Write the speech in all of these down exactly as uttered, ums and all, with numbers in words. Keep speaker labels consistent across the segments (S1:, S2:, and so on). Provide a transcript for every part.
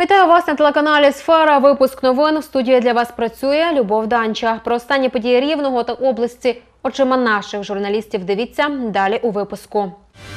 S1: Вітаю вас на телеканалі «Сфера». Випуск новин. В студії для вас працює Любов Данча. Про останні події Рівного та області очима наших журналістів дивіться далі у випуску.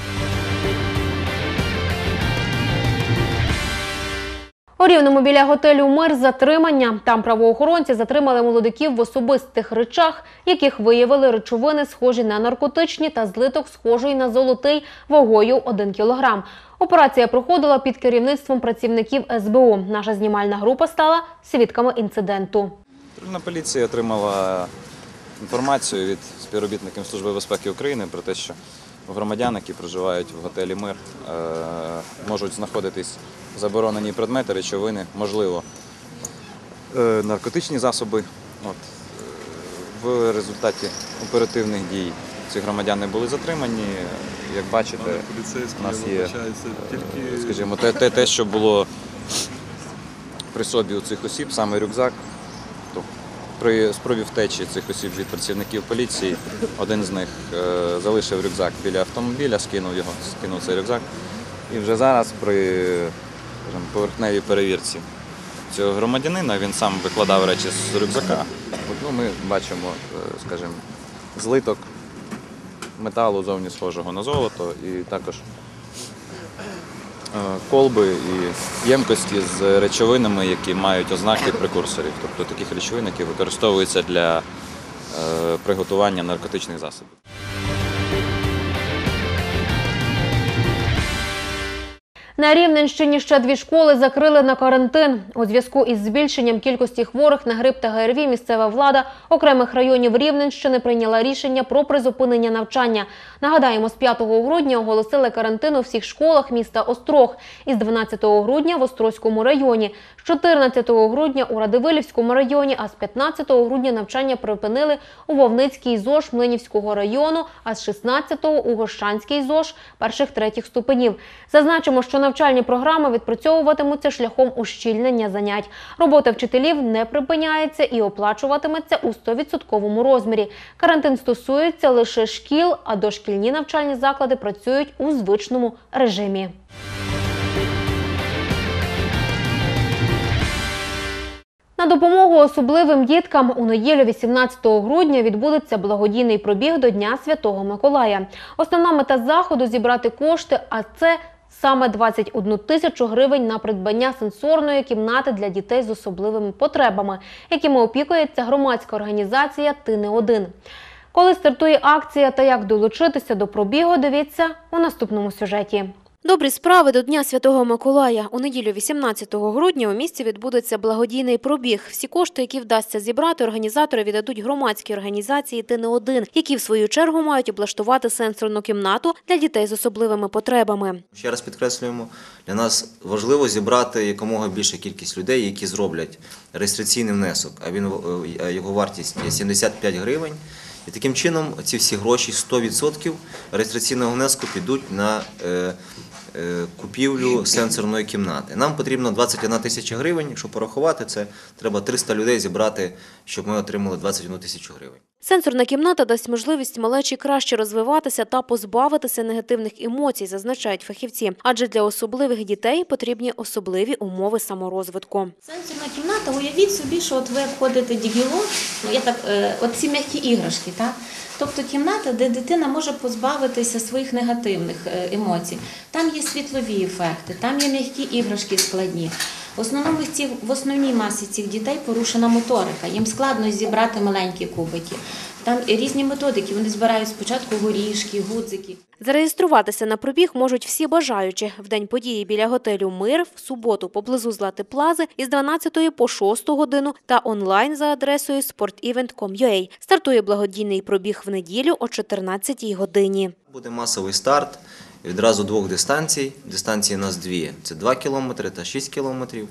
S1: У Рівному біля готелю «Мир» затримання. Там правоохоронці затримали молодиків в особистих речах, яких виявили речовини, схожі на наркотичні, та злиток, схожий на золотий, вагою один кілограм. Операція проходила під керівництвом працівників ес бе у. Наша знімальна група стала свідками інциденту.
S2: Патрульна поліція отримала інформацію від співробітників Служби безпеки України про те, що громадяни, які проживають в готелі «Мир», можуть знаходитись заборонені предмети, речовини, можливо, наркотичні засоби. От. В результаті оперативних дій ці громадяни були затримані. Як бачите, у нас є, скажімо, те, те, те, що було при собі у цих осіб, саме рюкзак. При спробі втечі цих осіб від працівників поліції один з них е, залишив рюкзак біля автомобіля, скинув його, скинув цей рюкзак. І вже зараз при скажімо, поверхневій перевірці цього громадянина, він сам викладав речі з рюкзака. От, ну, ми бачимо, скажімо, злиток металу зовні схожого на золото, і також колби і ємкості з речовинами, які мають ознаки прекурсорів, тобто таких речовин, які використовуються для е, приготування наркотичних засобів.
S1: На Рівненщині ще дві школи закрили на карантин. У зв'язку із збільшенням кількості хворих на грип та ге ер ві місцева влада окремих районів Рівненщини прийняла рішення про призупинення навчання. Нагадаємо, з п'ятого грудня оголосили карантин у всіх школах міста Острог, із дванадцятого грудня в Острозькому районі, з чотирнадцятого грудня у Радивилівському районі, а з п'ятнадцятого грудня навчання припинили у Вовницькій ЗОЖ Млинівського району, а з шістнадцятого у Гощанській ЗОЖ перших-третіх ступенів. Зазначимо, що навчальні програми відпрацьовуватимуться шляхом ущільнення занять. Робота вчителів не припиняється і оплачуватиметься у сто відсотків розмірі. Карантин стосується лише шкіл, а дошкільні навчальні заклади працюють у звичному режимі. На допомогу особливим діткам у неділю вісімнадцятого грудня відбудеться благодійний пробіг до Дня Святого Миколая. Основна мета заходу – зібрати кошти, а це саме двадцять одну тисячу гривень на придбання сенсорної кімнати для дітей з особливими потребами, якими опікується громадська організація «Ти не один». Коли стартує акція та як долучитися до пробігу, дивіться у наступному сюжеті. Добрі справи до Дня Святого Миколая. У неділю вісімнадцятого грудня у місті відбудеться благодійний пробіг. Всі кошти, які вдасться зібрати, організатори віддадуть громадській організації «Ти не один», які в свою чергу мають облаштувати сенсорну кімнату для дітей з особливими потребами.
S3: Ще раз підкреслюємо, для нас важливо зібрати якомога більшу кількість людей, які зроблять реєстраційний внесок, а він, його вартість є сімдесят п'ять гривень. І таким чином ці всі гроші, сто відсотків реєстраційного внеску, підуть на е, е, купівлю сенсорної кімнати. Нам потрібно двадцять одна тисяча гривень, якщо порахувати, це треба триста людей зібрати, щоб ми отримали двадцять одну тисячу гривень.
S1: Сенсорна кімната дасть можливість малечі краще розвиватися та позбавитися негативних емоцій, зазначають фахівці. Адже для особливих дітей потрібні особливі умови саморозвитку.
S4: Сенсорна кімната, уявіть собі, що от ви обходите дігілон, я так, от ці м'які іграшки, так? Тобто кімната, де дитина може позбавитися своїх негативних емоцій. Там є світлові ефекти, там є м'які іграшки складні. В основному в основній масі цих дітей порушена моторика, їм складно зібрати маленькі кубики. Там різні методики, вони збирають спочатку горішки, гудзики.
S1: Зареєструватися на пробіг можуть всі бажаючі. В день події біля готелю «Мир», в суботу поблизу Злати Плази із дванадцятої по шосту годину та онлайн за адресою спорт івент крапка ком крапка ю а. Стартує благодійний пробіг в неділю о чотирнадцятій годині.
S3: Буде масовий старт відразу двох дистанцій. Дистанції у нас дві – це два кілометри та шість кілометрів.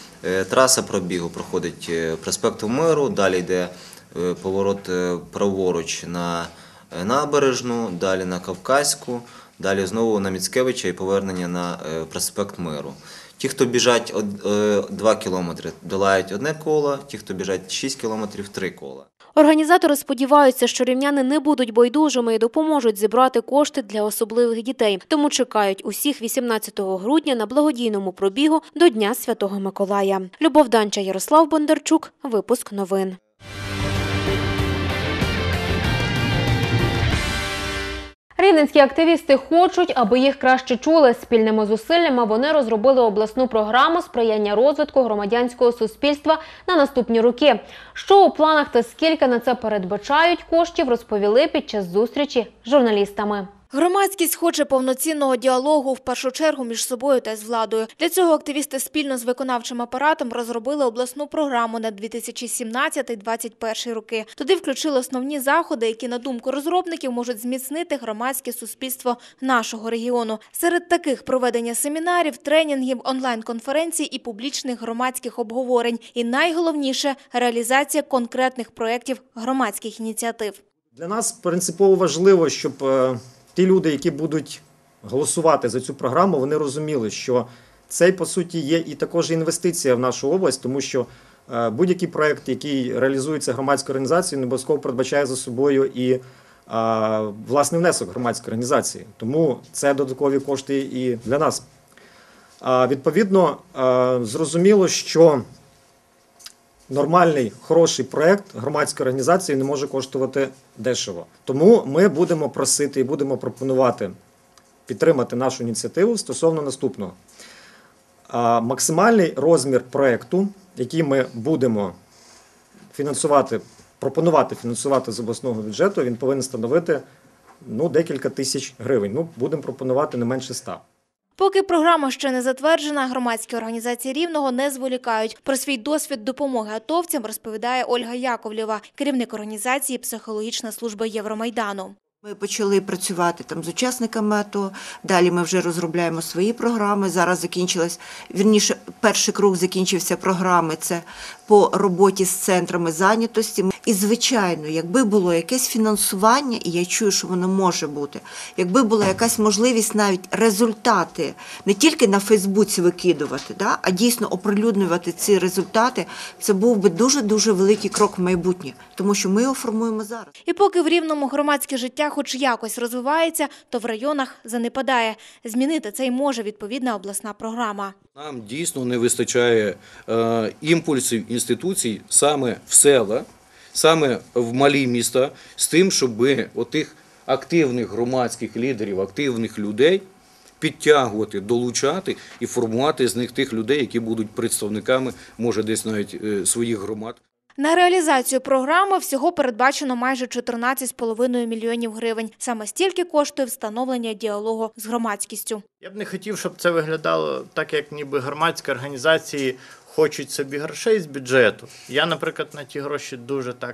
S3: Траса пробігу проходить проспекту Миру, далі йде поворот праворуч на Набережну, далі на Кавказьку, далі знову на Міцкевича і повернення на проспект Миру. Ті, хто біжать два кілометри, долають одне коло, ті, хто біжать шість кілометрів, три кола.
S1: Організатори сподіваються, що рівняни не будуть байдужими і допоможуть зібрати кошти для особливих дітей. Тому чекають усіх вісімнадцятого грудня на благодійному пробігу до Дня Святого Миколая. Любов Данча, Ярослав Бондарчук. Випуск новин. Рівненські активісти хочуть, аби їх краще чули. Спільними зусиллями вони розробили обласну програму сприяння розвитку громадянського суспільства на наступні роки. Що у планах та скільки на це передбачають коштів, розповіли під час зустрічі з журналістами.
S5: Громадськість хоче повноцінного діалогу, в першу чергу, між собою та з владою. Для цього активісти спільно з виконавчим апаратом розробили обласну програму на дві тисячі сімнадцятий - двадцять перший роки. Туди включили основні заходи, які, на думку розробників, можуть зміцнити громадське суспільство нашого регіону. Серед таких – проведення семінарів, тренінгів, онлайн-конференцій і публічних громадських обговорень. І найголовніше – реалізація конкретних проєктів громадських ініціатив.
S6: Для нас принципово важливо, щоб ті люди, які будуть голосувати за цю програму, вони розуміли, що це, по суті, є і також інвестиція в нашу область, тому що будь-який проєкт, який реалізується громадською організацією, не обов'язково передбачає за собою і власний внесок громадської організації. Тому це додаткові кошти і для нас. Відповідно, зрозуміло, що нормальний, хороший проєкт громадської організації не може коштувати дешево. Тому ми будемо просити і будемо пропонувати підтримати нашу ініціативу стосовно наступного. Максимальний розмір проєкту, який ми будемо фінансувати, пропонувати фінансувати з обласного бюджету, він повинен становити ну, декілька тисяч гривень. Ну, будемо пропонувати не менше ста.
S5: Поки програма ще не затверджена, громадські організації Рівного не зволікають. Про свій досвід допомоги атовцям розповідає Ольга Яковлєва, керівник організації «Психологічна служба Євромайдану».
S7: Ми почали працювати там з учасниками АТО, далі ми вже розробляємо свої програми. Зараз закінчилась, вірніше, перший круг закінчився програми, це по роботі з центрами зайнятості. І, звичайно, якби було якесь фінансування, і я чую, що воно може бути, якби була якась можливість навіть результати не тільки на Фейсбуці викидувати, да, а дійсно оприлюднювати ці результати, це був би дуже-дуже великий крок в майбутнє, тому що ми його формуємо зараз.
S5: І поки в Рівному громадське життя хоч якось розвивається, то в районах занепадає. Змінити це й може відповідна обласна програма.
S8: Нам дійсно не вистачає е, імпульсів інституцій саме в села, саме в малі міста, з тим, щоб отих активних громадських лідерів, активних людей підтягувати, долучати і формувати з них тих людей, які будуть представниками, може, десь навіть е, своїх громад.
S5: На реалізацію програми всього передбачено майже чотирнадцять з половиною мільйонів гривень. Саме стільки коштує встановлення діалогу з громадськістю.
S9: Я б не хотів, щоб це виглядало так, як ніби громадські організації хочуть собі грошей з бюджету. Я, наприклад, на ті гроші дуже так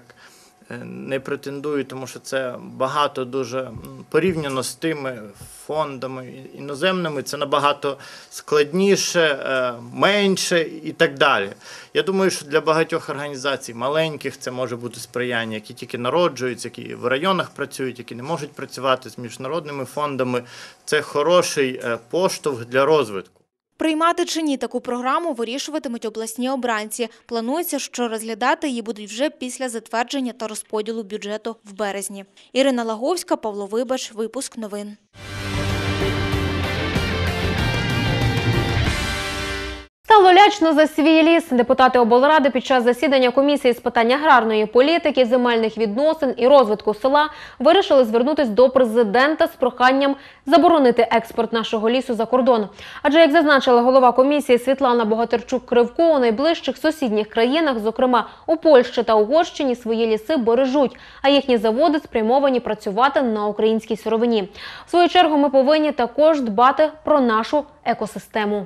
S9: не претендую, тому що це багато дуже порівняно з тими фондами іноземними, це набагато складніше, менше і так далі. Я думаю, що для багатьох організацій маленьких це може бути сприяння, які тільки народжуються, які в районах працюють, які не можуть працювати з міжнародними фондами. Це хороший поштовх для розвитку.
S5: Приймати чи ні таку програму вирішуватимуть обласні обранці. Планується, що розглядати її будуть вже після затвердження та розподілу бюджету в березні. Ірина Лаговська, Павло Вибач, випуск новин.
S1: Стало лячно за свій ліс. Депутати облради під час засідання комісії з питань аграрної політики, земельних відносин і розвитку села вирішили звернутися до президента з проханням заборонити експорт нашого лісу за кордон. Адже, як зазначила голова комісії Світлана Богатирчук-Кривко, у найближчих сусідніх країнах, зокрема у Польщі та Угорщині, свої ліси бережуть, а їхні заводи спрямовані працювати на українській сировині. В свою чергу ми повинні також дбати про нашу екосистему.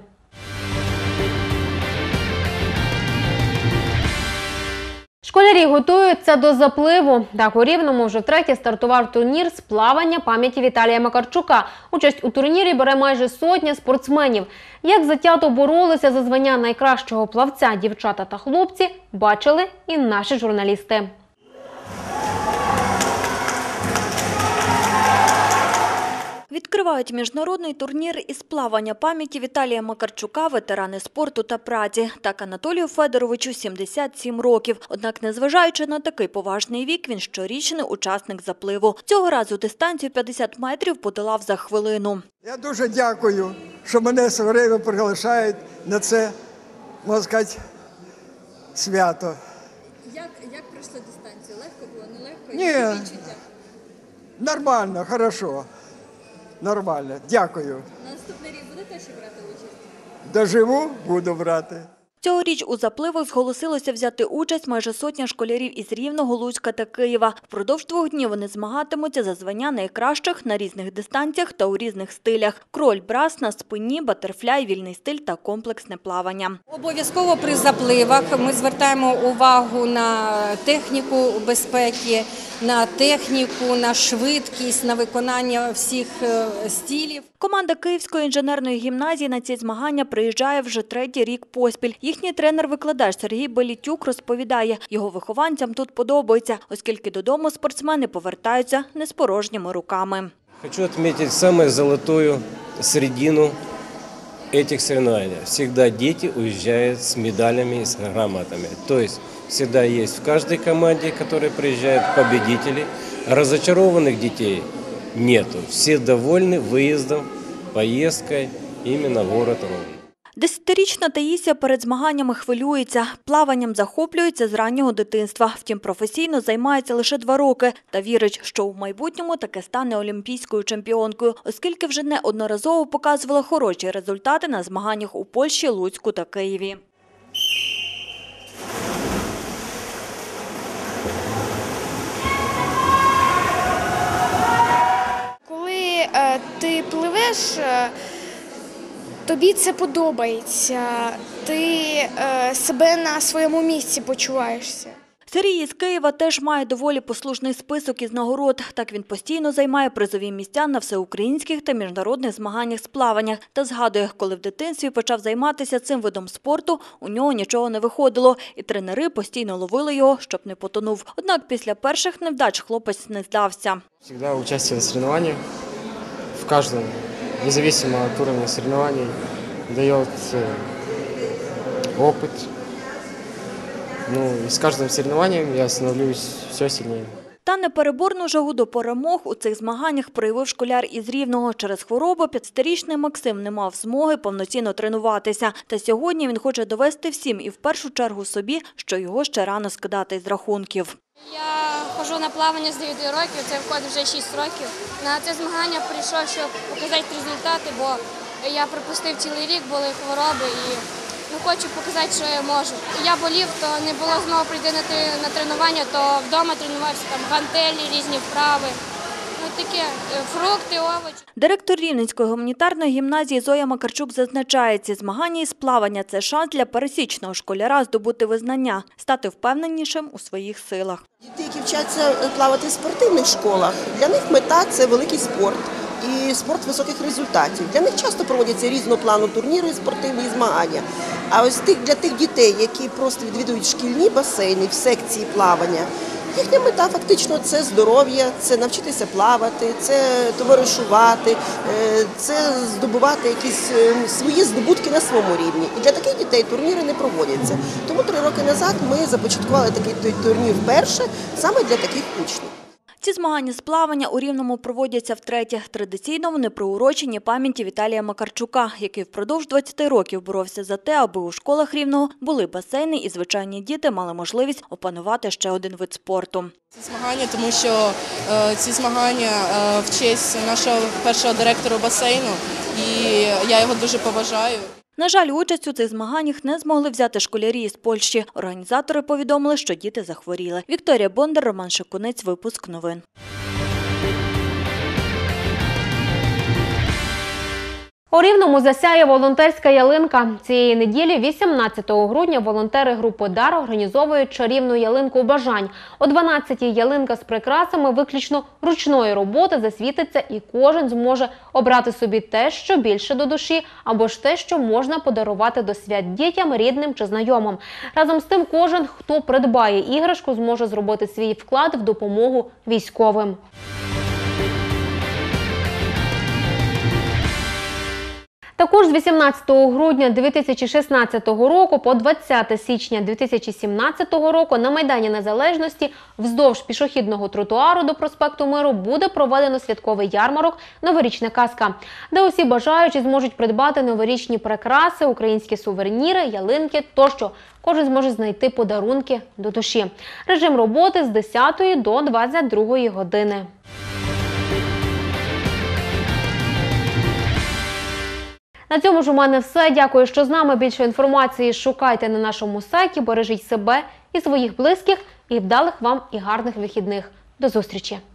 S1: Школярі готуються до запливу. Так, у Рівному вже втретє стартував турнір з плавання пам'яті Віталія Макарчука. Участь у турнірі бере майже сотня спортсменів. Як затято боролися за звання найкращого плавця дівчата та хлопці, бачили і наші журналісти.
S10: Відкривають міжнародний турнір із плавання пам'яті Віталія Макарчука, ветерани спорту та праці. Так Анатолію Федоровичу сімдесят сім років. Однак, незважаючи на такий поважний вік, він щорічний учасник запливу. Цього разу дистанцію п'ятдесят метрів подолав за хвилину.
S11: Я дуже дякую, що мене все время приглашають на це, можна сказати, свято.
S12: Як, як пройшли дистанцію? Легко було, нелегко?
S11: Ні,
S12: Які відчуття?
S11: Нормально, хорошо. Нормально, дякую.
S12: На наступний рік будете ще брати участь?
S11: Доживу, буду брати.
S10: Цьогоріч у запливах зголосилося взяти участь майже сотня школярів із Рівного, Луцька та Києва. Впродовж двох днів вони змагатимуться за звання найкращих на різних дистанціях та у різних стилях. Кроль, брас на спині, батерфляй, вільний стиль та комплексне плавання.
S13: Обов'язково при запливах ми звертаємо увагу на техніку безпеки, на техніку, на швидкість, на виконання всіх стилів.
S10: Команда Київської інженерної гімназії на ці змагання приїжджає вже третій рік поспіль. Їхній тренер-викладач Сергій Белітюк розповідає, його вихованцям тут подобається, оскільки додому спортсмени повертаються не з порожніми руками.
S14: Хочу отметить самую золотую середину этих соревнований. Всегда дети уезжают с медалями и с грамотами. То есть всегда есть в каждой команде, которая приезжает, победители. Разочарованных детей нету. Все довольны выездом, поездкой именно в город Ровно.
S10: Десятирічна Таїсія перед змаганнями хвилюється. Плаванням захоплюється з раннього дитинства. Втім, професійно займається лише два роки. Та вірить, що в майбутньому таки стане олімпійською чемпіонкою, оскільки вже неодноразово показувала хороші результати на змаганнях у Польщі, Луцьку та Києві.
S15: Коли е, ти пливеш, е, тобі це подобається, ти е, себе на своєму місці почуваєшся.
S10: Сергій із Києва теж має доволі послужний список із нагород. Так він постійно займає призові місця на всеукраїнських та міжнародних змаганнях з плавання. Та згадує, коли в дитинстві почав займатися цим видом спорту, у нього нічого не виходило. І тренери постійно ловили його, щоб не потонув. Однак після перших невдач хлопець не здався.
S16: Всегда участие в соревнованиях, в каждом, независимо от уровня соревнований, дает опыт. Ну, и с каждым соревнованием я становлюсь все сильнее.
S10: Та непереборну жагу до перемог у цих змаганнях проявив школяр із Рівного. Через хворобу п'ятдесятирічний Максим не мав змоги повноцінно тренуватися. Та сьогодні він хоче довести всім і в першу чергу собі, що його ще рано скидати з рахунків.
S17: Я ходжу на плавання з дев'яти років, це входить вже шість років. На це змагання прийшов, щоб показати результати, бо я пропустив цілий рік, були хвороби і ну, хочу показати, що я можу. Я болів, то не було змоги прийти на тренування, то вдома тренувався, там гантелі, різні вправи. Ну, таке, фрукти, овочі.
S10: Директор Рівненської гуманітарної гімназії Зоя Макарчук зазначає, ці змагання із плавання – це шанс для пересічного школяра здобути визнання, стати впевненішим у своїх силах.
S18: Діти, які вчаться плавати в спортивних школах, для них мета – це великий спорт і спорт високих результатів. Для них часто проводяться різного плану турніри і спортивні змагання. А ось тих, для тих дітей, які просто відвідують шкільні басейни в секції плавання, їхня мета фактично – це здоров'я, це навчитися плавати, це товаришувати, це здобувати якісь свої здобутки на своєму рівні. І для таких дітей турніри не проводяться. Тому три роки назад ми започаткували такий турнір вперше саме для таких учнів.
S10: Ці змагання з плавання у Рівному проводяться втретє. Традиційно вони приурочені пам'яті Віталія Макарчука, який впродовж двадцяти років боровся за те, аби у школах Рівного були басейни і звичайні діти мали можливість опанувати ще один вид спорту.
S19: Ці змагання, тому що е, ці змагання е, в честь нашого першого директора басейну, і я його дуже поважаю.
S10: На жаль, участь у цих змаганнях не змогли взяти школярі із Польщі. Організатори повідомили, що діти захворіли. Вікторія Бондар, Роман Шикунець, випуск новин.
S1: У Рівному засяє волонтерська ялинка. Цієї неділі, вісімнадцятого грудня, волонтери групи «Дар» організовують чарівну ялинку бажань. О дванадцятій ялинка з прикрасами виключно ручної роботи засвітиться, і кожен зможе обрати собі те, що більше до душі, або ж те, що можна подарувати до свят дітям, рідним чи знайомим. Разом з тим, кожен, хто придбає іграшку, зможе зробити свій вклад в допомогу військовим. Також з вісімнадцятого грудня дві тисячі шістнадцятого року по двадцяте січня дві тисячі сімнадцятого року на Майдані Незалежності вздовж пішохідного тротуару до проспекту Миру буде проведено святковий ярмарок «Новорічна казка», де усі бажаючі зможуть придбати новорічні прикраси, українські сувеніри, ялинки тощо. Кожен зможе знайти подарунки до душі. Режим роботи з десятої до двадцять другої години. На цьому ж у мене все. Дякую, що з нами. Більше інформації шукайте на нашому сайті. Бережіть себе і своїх близьких. І вдалих вам і гарних вихідних. До зустрічі!